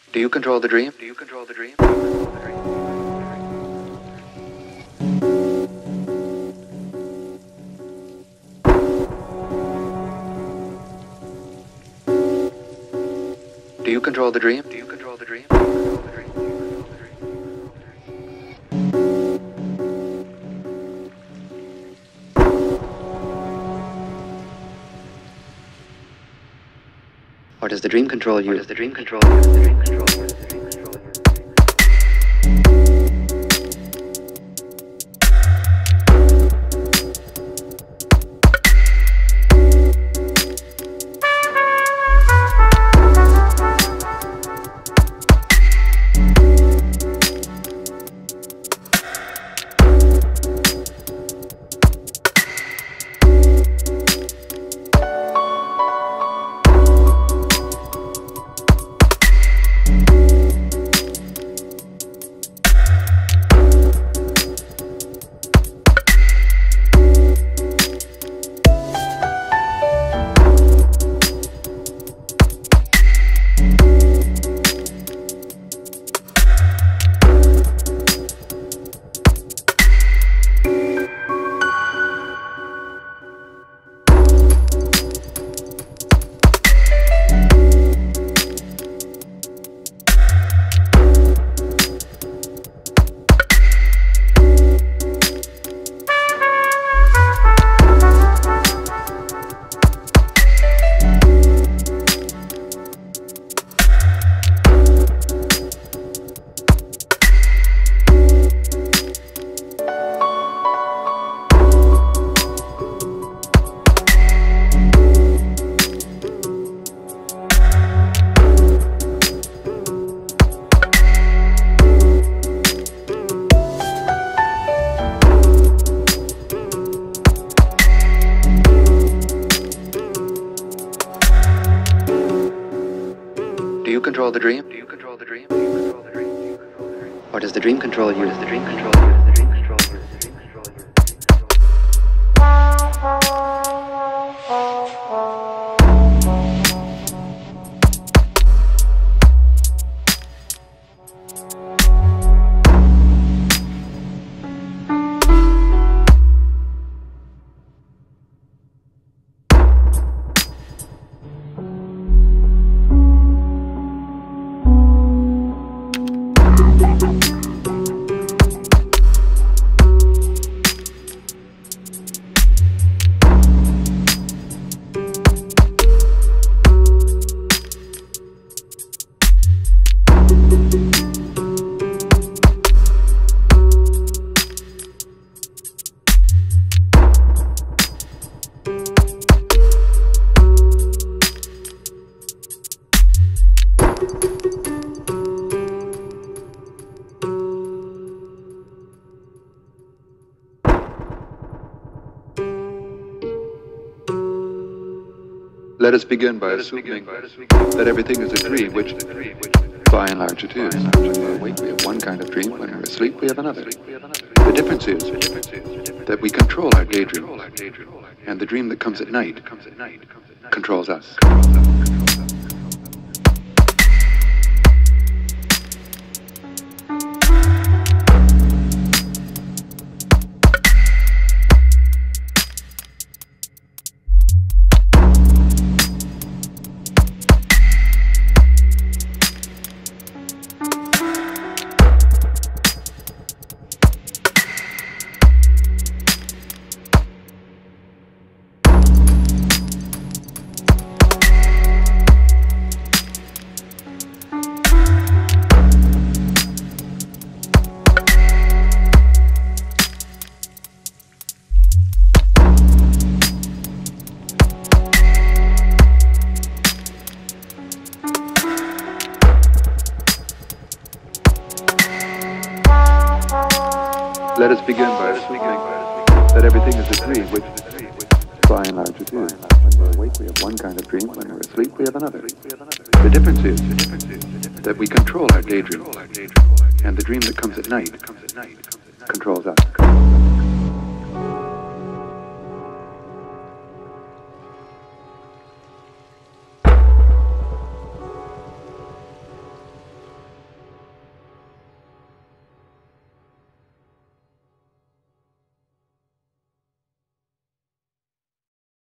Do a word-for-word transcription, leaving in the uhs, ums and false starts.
Do you control the dream? Do you control the dream? Do you control the dream? Do you control the dream? Or does the dream control you? Or does the dream control you? Does the dream control you? Does the dream control you? Do you control the dream? Do you control the dream? Do you control the dream? Do you control the dream? Or does the dream control you? Does the dream control you? Does the dream control you? Does the dream control you? Let us begin by assuming that everything is a dream, which, by and large, it is. When we're awake, we have one kind of dream. When we're asleep, we have another. The difference is that we control our daydream, and the dream that comes at night controls us. Let us begin by assuming that everything is a dream, which, by and large, it is. When we're awake, we have one kind of dream. When we're asleep, we have another. The difference is that we control our daydream, and the dream that comes at night controls us.